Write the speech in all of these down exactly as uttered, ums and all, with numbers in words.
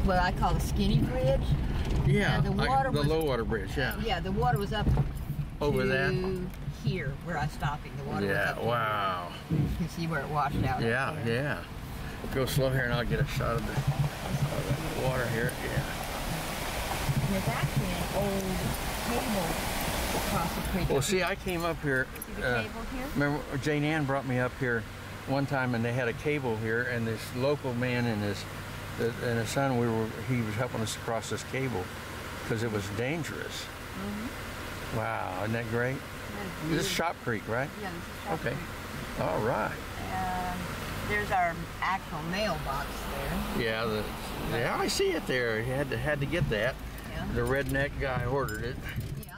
what I call the skinny bridge. Yeah, uh, the water I, the was, low water bridge. Yeah. Yeah, the water was up over to that. Here, where I'm stopping. The water Yeah. was up. Wow. You can see where it washed out. Yeah. Yeah. Go slow here, and I'll get a shot of the, of the water here. Yeah. There's actually an old cable across the creek. Well, see, I came up here. See the Uh, cable here? remember, Jane Ann brought me up here one time, and they had a cable here, and this local man and his and his son, we were he was helping us across this cable because it was dangerous. Mm-hmm. Wow, isn't that great? This is Shop Creek, right? Yeah, this is Shop Okay. Creek. All right. Um, there's our actual mailbox there. Yeah, the yeah, I see it there. You had to had to get that. Yeah. The redneck guy ordered it. Yeah.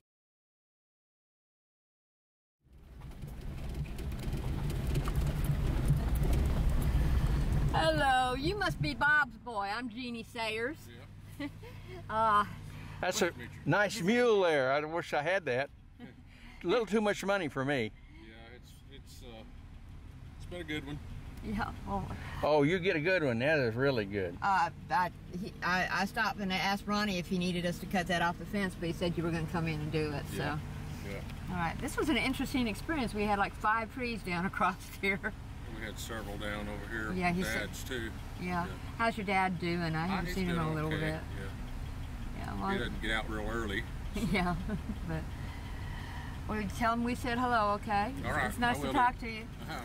Hello, you must be Bob's boy. I'm Jeannie Sayers. Yeah. uh, That's a nice mule there. I wish I had that. A little too much money for me. Yeah, it's it's uh, it's been a good one. yeah. Well, Oh, you get a good one. That is really good. uh, I, he, I I stopped and I asked Ronnie if he needed us to cut that off the fence, but he said you were going to come in and do it. So. Yeah. Yeah. All right. This was an interesting experience. We had like five trees down across here. We had several down over here. Yeah, he said- Dad's too. Yeah. Yeah. How's your dad doing? I Ah, haven't he's seen him in doing a little okay. bit. Yeah. Yeah. He Well, doesn't get out real early. yeah. But well, tell him we said hello, okay? All right, It's nice I to will talk do. to you. Uh-huh.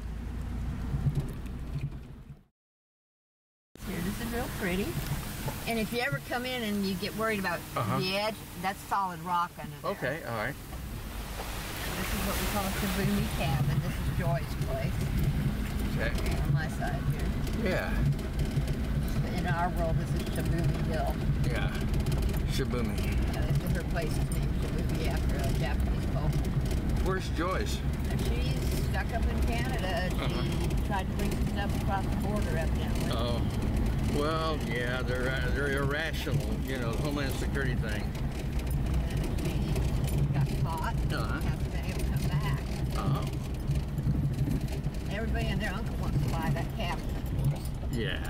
Here, this is real pretty. And if you ever come in and you get worried about Uh-huh. the edge, that's solid rock under there. Okay, all right. This is what we call a Shaboomy cabin. This is Joy's place. Okay. On my side here. Yeah. In our world, this is Shaboomy Hill. Yeah. Shibumi. Yeah, this is her place is named Shaboomy after a Japanese poet. Where's Joyce? And she's stuck up in Canada. She Uh-huh. tried to bring some stuff across the border evidently. Oh. Well, yeah, they're uh, they're irrational. You know, the Homeland Security thing. And she got caught. Uh-huh. Hasn't been able to come back. Oh. Everybody and their uncle wants to buy that cabin for us. Yeah.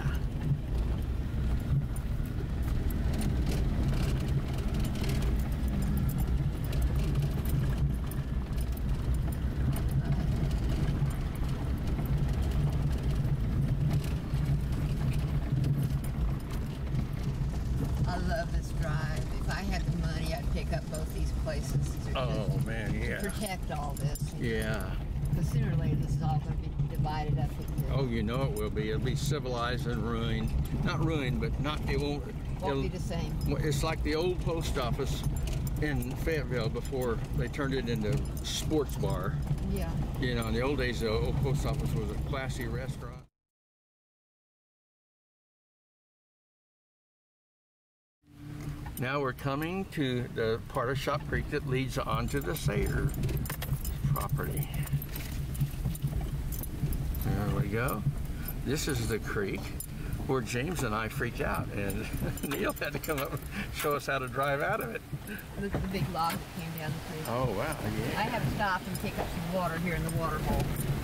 I love this drive. If I had the money, I'd pick up both these places to, Oh man, to yeah. protect all this. Yeah. Because sooner or later, this is all going to be divided up into. Oh, you know it will be. It'll be civilized and ruined. Not ruined, but not. It won't. Won't it'll- be the same. Well, it's like the old post office in Fayetteville before they turned it into sports bar. Yeah. You know, in the old days, the old post office was a classy restaurant. Now we're coming to the part of Shop Creek that leads onto the Sayre property. There we go. This is the creek where James and I freaked out, and Neil had to come up and show us how to drive out of it. Look at the big log that came down the creek. Oh, wow, I yeah. have to stop and pick up some water here in the water bowl.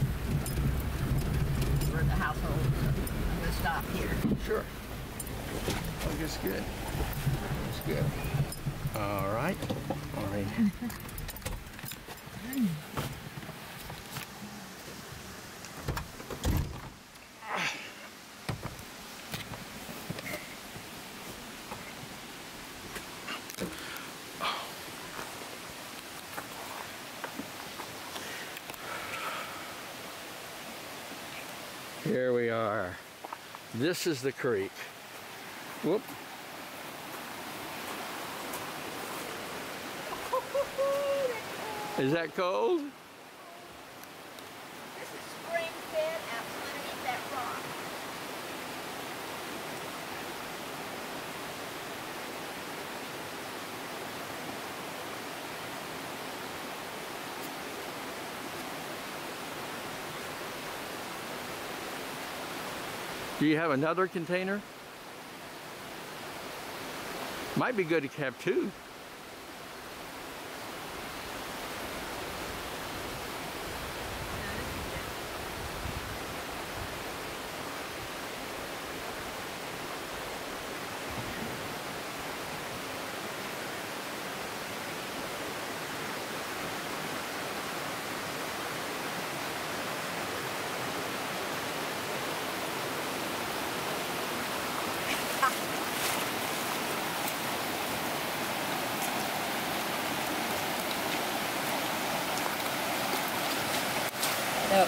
We're in the household, so I'm going to stop here. Sure. Oh, that's good. That's good. All right. All right. Here we are. This is the creek. Whoop. Is that cold? This is spring fed out underneath that rock. Do you have another container? Might be good to have two. Oh.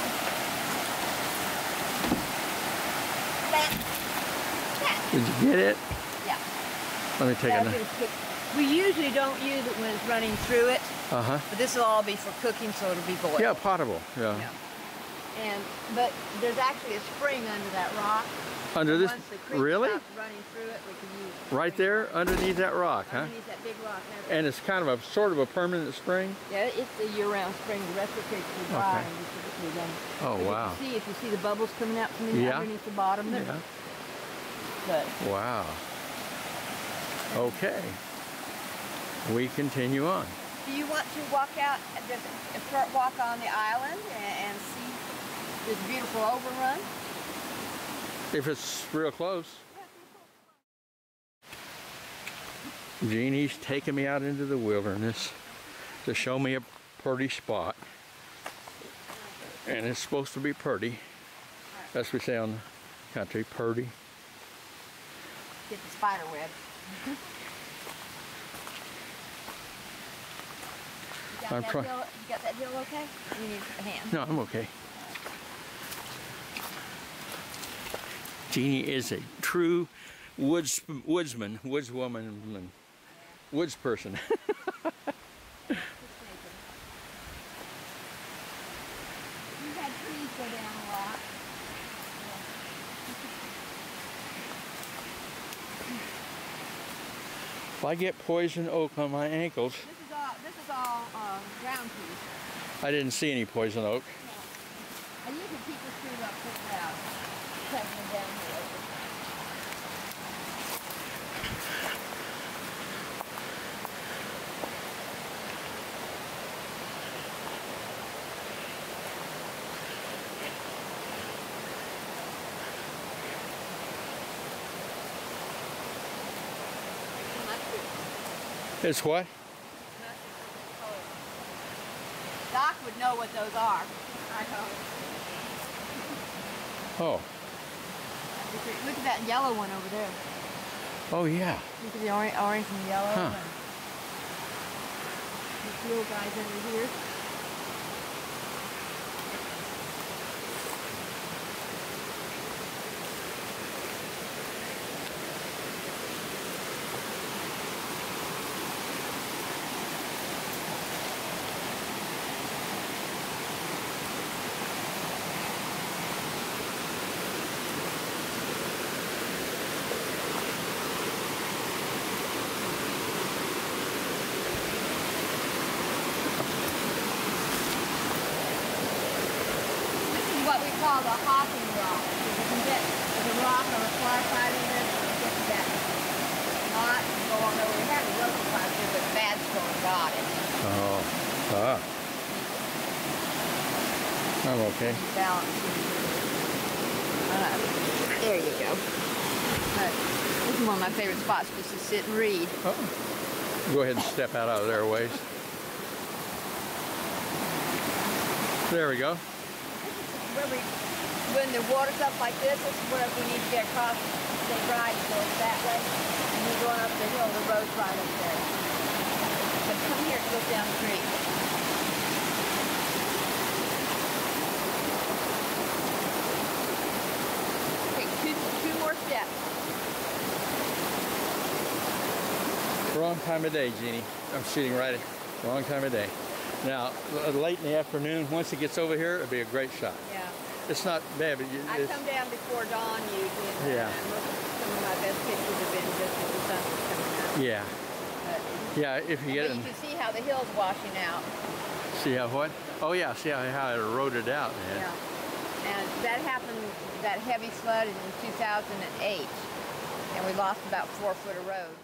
Did you get it? Yeah. Let me take Yeah, a it's cook- We usually don't use it when it's running through it, Uh-huh. but this will all be for cooking, so it'll be boiled. Yeah, potable. Yeah. Yeah. And but there's actually a spring under that rock. Under this, Once the creek really? stops running through it, we can use the Right spring there, underneath that rock, huh? underneath that big rock. There. And it's kind of a sort of a permanent spring. Yeah, it's a year-round spring. The rest of the creek is dry. Okay. And you typically then, Oh, but you wow. can see if you see the bubbles coming out from in Yeah. underneath the bottom there. Yeah. But Wow. Okay. We continue on. do you want to walk out, just a short walk on the island and, and see this beautiful overrun? If it's real close. Jeannie's taking me out into the wilderness to show me a pretty spot. And it's supposed to be pretty. That's what we say on the country, pretty. Get the spider web. You got, I'm that try- hill, you got that hill okay? You need a hand. No, I'm okay. Jeannie is a true woods woodsman, woodswoman, woods person. You've had trees go down a lot. If I get poison oak on my ankles, This is all, this is all uh, ground peas. I didn't see any poison oak. And you can keep this tree up pretty loud. Cutting them down here. It's what? Doc would know what those are. I know. Oh. Look at that yellow one over there. Oh yeah. Look at the orange, orange and yellow. Huh. And these little guys over here. What we call the hopping rock. You can get the rock on a far side of it, and get that knot and go on over. We had a local class here, but bad storm got it. Oh. Ah. I'm okay. Balance. Uh, there you go. But this is one of my favorite spots just to sit and read. Oh. Go ahead and step out of there a ways. There we go. Where we, when the water's up like this, this is where we need to get across the state ride to go that way. And we're going up the hill, the road's right up there. But come here, it goes down the creek. Okay, two, two more steps. Wrong time of day, Jeannie. I'm shooting right at wrong time of day. Now, l- late in the afternoon, once it gets over here, it'll be a great shot. Yeah. It's not bad, but you- I it's, come down before dawn usually. Yeah. And most, some of my best pictures have been just as the sun was coming out. yeah, But, yeah. If you get but it, you can see how the hill's washing out. see how what? Oh yeah, see how, how it eroded out, man. Yeah. And that happened, that heavy flood in two thousand eight. And we lost about four foot of road.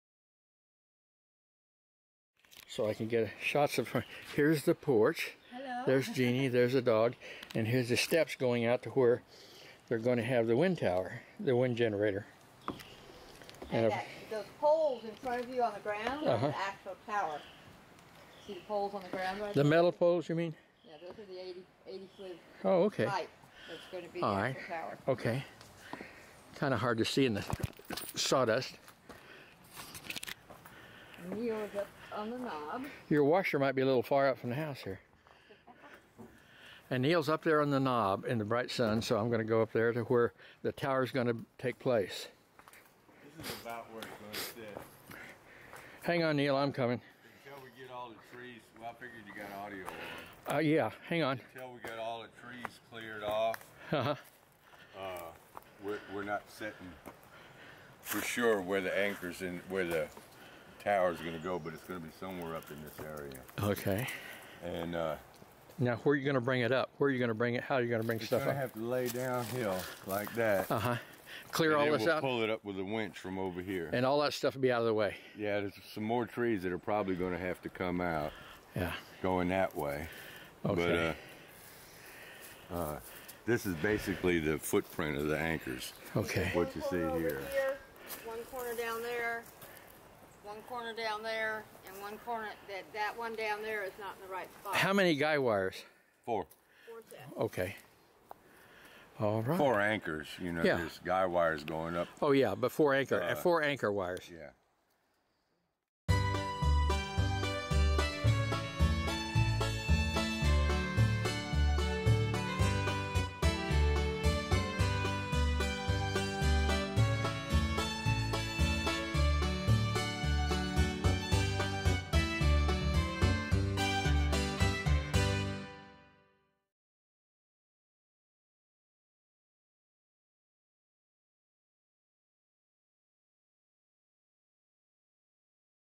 So I can get shots of her. Here's the porch. Hello. There's Jeannie. There's a dog, and here's the steps going out to where they're going to have the wind tower, the wind generator. And And that, those poles in front of you on the ground are Uh-huh. the actual tower. See the poles on the ground right the there? metal poles, you mean? Yeah, those are the eighty, eighty foot Oh, okay. pipe that's going to be All the right. actual tower. Okay. Kind of hard to see in the sawdust. And yours up on the knob. Your washer might be a little far out from the house here. And Neil's up there on the knob in the bright sun, so I'm going to go up there to where the tower's going to take place. This is about where it's going to sit. Hang on, Neil, I'm coming. Until we get all the trees, well, I figured you got audio on. Uh, yeah, hang on. Until we get all the trees cleared off, Uh-huh. uh, we're, we're not setting for sure where the anchors and where the tower's going to go, but it's going to be somewhere up in this area. Okay. And uh, Now, where are you going to bring it up? Where are you going to bring it? How are you going to bring it's stuff going to up? have to lay downhill like that. Uh-huh. Clear And all then this we'll out? pull it up with a winch from over here. And all that stuff will be out of the way. Yeah, there's some more trees that are probably going to have to come out Yeah. going that way. Okay. But uh, uh, this is basically the footprint of the anchors. Okay. What you see One corner over here. here, one corner down there, one corner down there, and one corner, that, that one down there is not in the right spot. How many guy wires? Four. Four sets. Okay. All right. Four anchors, you know, Yeah. there's guy wires going up. Oh, yeah, but four anchor, Uh, four anchor wires. Yeah.